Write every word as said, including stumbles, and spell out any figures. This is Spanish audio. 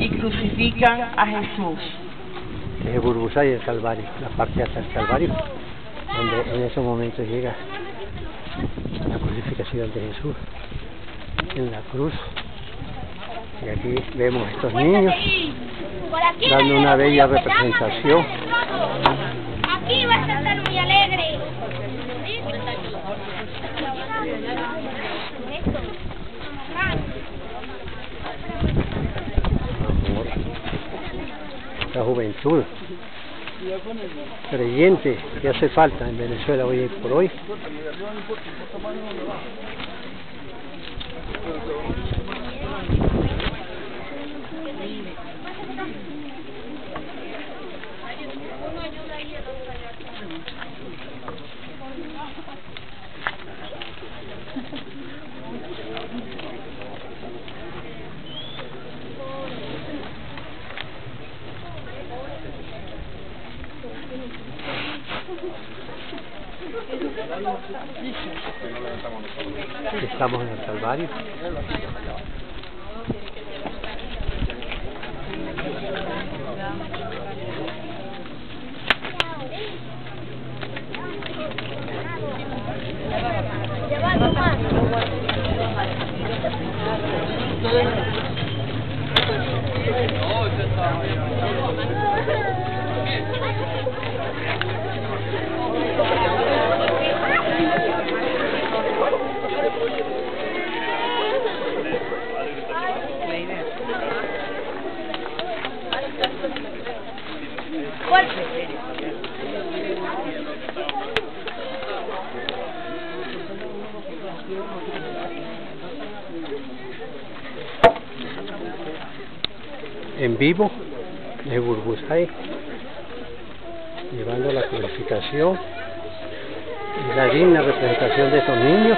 y crucifican a Jesús. Es Burbusay el Calvario, la parte hasta el Calvario, donde en ese momento llega la crucificación de Jesús en la cruz. Y aquí vemos estos niños dando una bella representación. Aquí vas a estar muy alegre. La juventud creyente que hace falta en Venezuela hoy por hoy. Estamos en el Calvario. En vivo de Burbusay, llevando la crucificación y la digna representación de estos niños.